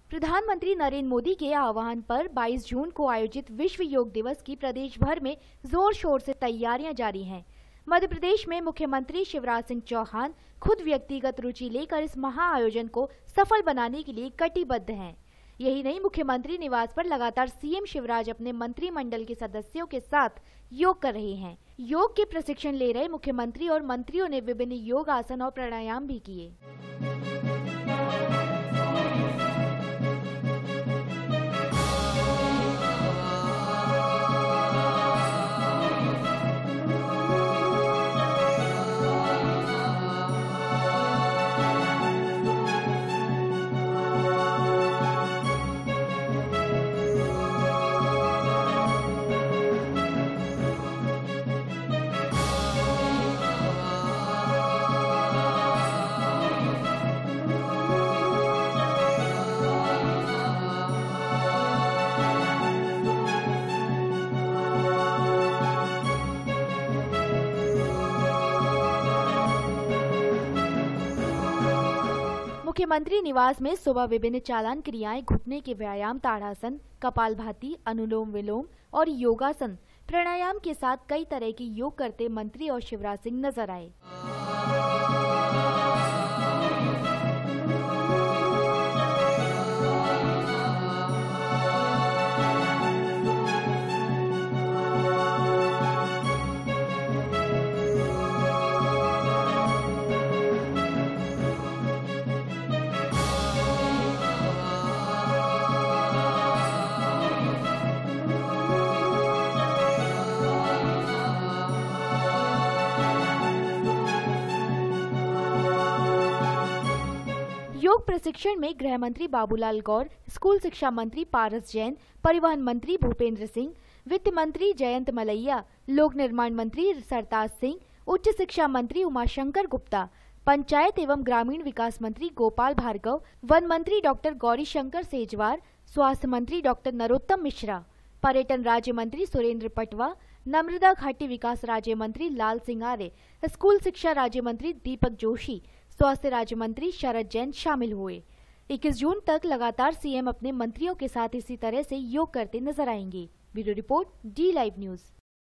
प्रधानमंत्री नरेंद्र मोदी के आह्वान पर 22 जून को आयोजित विश्व योग दिवस की प्रदेश भर में जोर शोर से तैयारियां जारी हैं। मध्य प्रदेश में मुख्यमंत्री शिवराज सिंह चौहान खुद व्यक्तिगत रुचि लेकर इस महाआयोजन को सफल बनाने के लिए कटिबद्ध हैं। यही नहीं, मुख्यमंत्री निवास पर लगातार सीएम शिवराज अपने मंत्रिमंडल के सदस्यों के साथ योग कर रहे हैं। योग के प्रशिक्षण ले रहे मुख्यमंत्री और मंत्रियों ने विभिन्न योग आसन और प्राणायाम भी किए। मुख्यमंत्री निवास में सुबह विभिन्न चालन क्रियाएं, घुटने के व्यायाम, ताड़ासन, कपालभाति, अनुलोम विलोम और योगासन, प्राणायाम के साथ कई तरह के योग करते मंत्री और शिवराज सिंह नजर आए। योग प्रशिक्षण में गृह मंत्री बाबूलाल गौर, स्कूल शिक्षा मंत्री पारस जैन, परिवहन मंत्री भूपेंद्र सिंह, वित्त मंत्री जयंत मलैया, लोक निर्माण मंत्री सरताज सिंह, उच्च शिक्षा मंत्री उमाशंकर गुप्ता, पंचायत एवं ग्रामीण विकास मंत्री गोपाल भार्गव, वन मंत्री डॉक्टर गौरीशंकर सेजवार, स्वास्थ्य मंत्री डॉक्टर नरोत्तम मिश्रा, पर्यटन राज्य मंत्री सुरेंद्र पटवा, नर्मदा घाटी विकास राज्य मंत्री लाल सिंह आर्य, स्कूल शिक्षा राज्य मंत्री दीपक जोशी, स्वास्थ्य राज्य मंत्री शरद जैन शामिल हुए। 21 जून तक लगातार सीएम अपने मंत्रियों के साथ इसी तरह से योग करते नजर आएंगे। Bureau report, D live news.